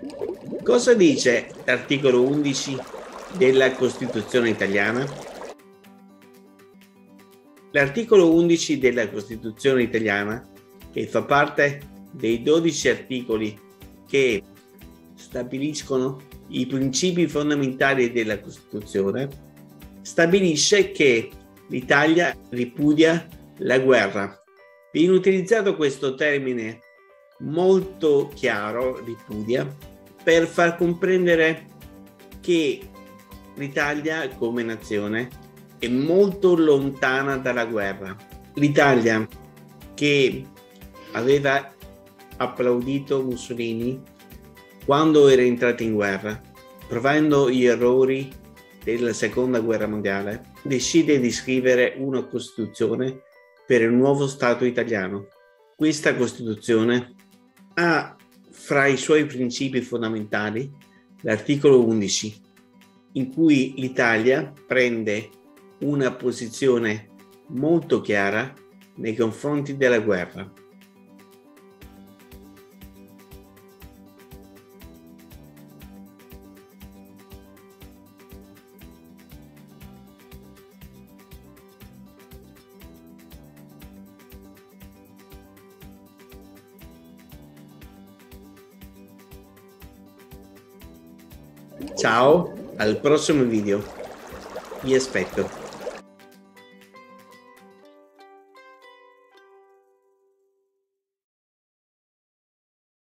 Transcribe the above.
Cosa dice l'articolo 11 della Costituzione italiana? L'articolo 11 della Costituzione italiana, che fa parte dei 12 articoli che stabiliscono i principi fondamentali della Costituzione, stabilisce che l'Italia ripudia la guerra. Viene utilizzato questo termine molto chiaro, ripudia, per far comprendere che l'Italia come nazione è molto lontana dalla guerra. L'Italia che aveva applaudito Mussolini quando era entrato in guerra, provando gli errori della seconda guerra mondiale, decide di scrivere una Costituzione per il nuovo Stato italiano. Questa Costituzione ha fra i suoi principi fondamentali l'articolo 11, in cui l'Italia prende una posizione molto chiara nei confronti della guerra. Ciao, al prossimo video. Vi aspetto.